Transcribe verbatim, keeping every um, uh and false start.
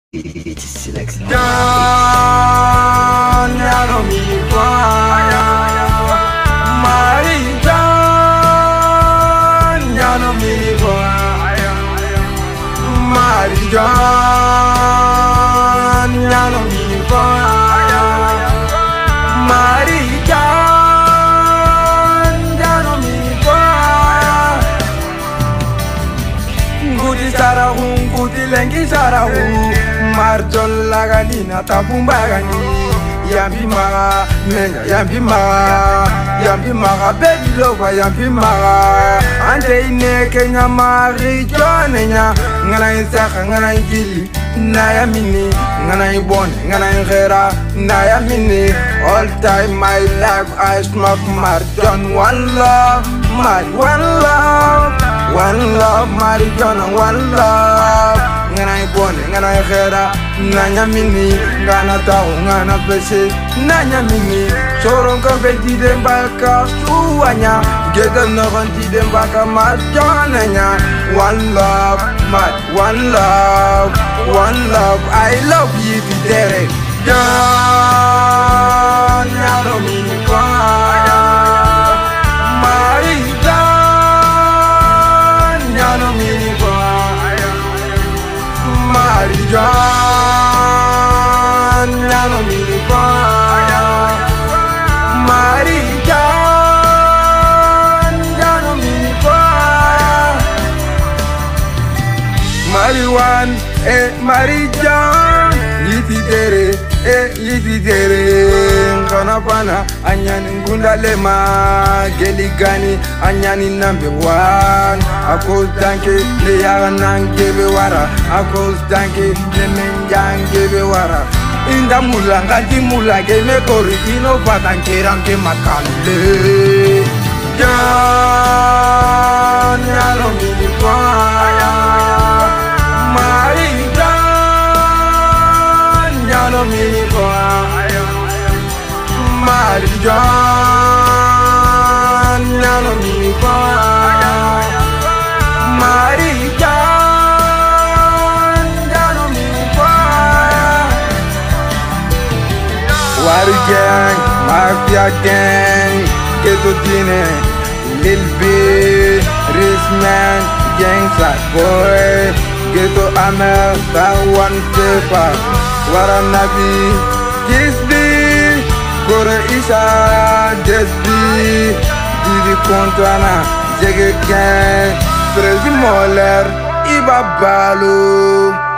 Selection. John, ya no mi Mari John, ya no mi Mari John, ya no mi Mari John, ya no mi Ngudi sarahu, ngudi lengi sarahu. Marjol lagalina tabumbagani yambi maga menya yambi maga yambi maga bedi loba yambi maga ante ine kenya mari jonenya ngana isaka ngana igili na yamini ngana ibone ngana ingera na yamini all time my life I smoke Marjon. One love Mari, one love one love Marjon, one love ngana ibone ngana ingera nanya mini ngana tau ngana pese nanya mini soron ka bedi dembaka suanya gega nogon ti dembaka Marjonenya. One love mat one love one love I love you today John yaro mini kwa Mari John yaro mini kwa Mari John yaro mini kwa Mari John yaro mini kwa Mari one eh Mari John yiti tere eh yiti tere ngana pana anyani ngunda lema geligani anyani number one akos danke le yaga nangebe wara akos danke le menjangebe wara inda mula ngati mula geme kori ino patankera nke makale John yalo mini kwa Mari John yalo mini kwa Mari John yalo mini kwa Mari John yalo mini kwa Wari gang, mafia gang, Ghetto Dine, Lil B, Rizman, Gangsta Boy, Ghetto Amel, that one paper, Wara Nabi, Kiss B, Kore Isha, Just B, Didi Kontwana, Jege Gang, Prezi Moller, Iba Balu.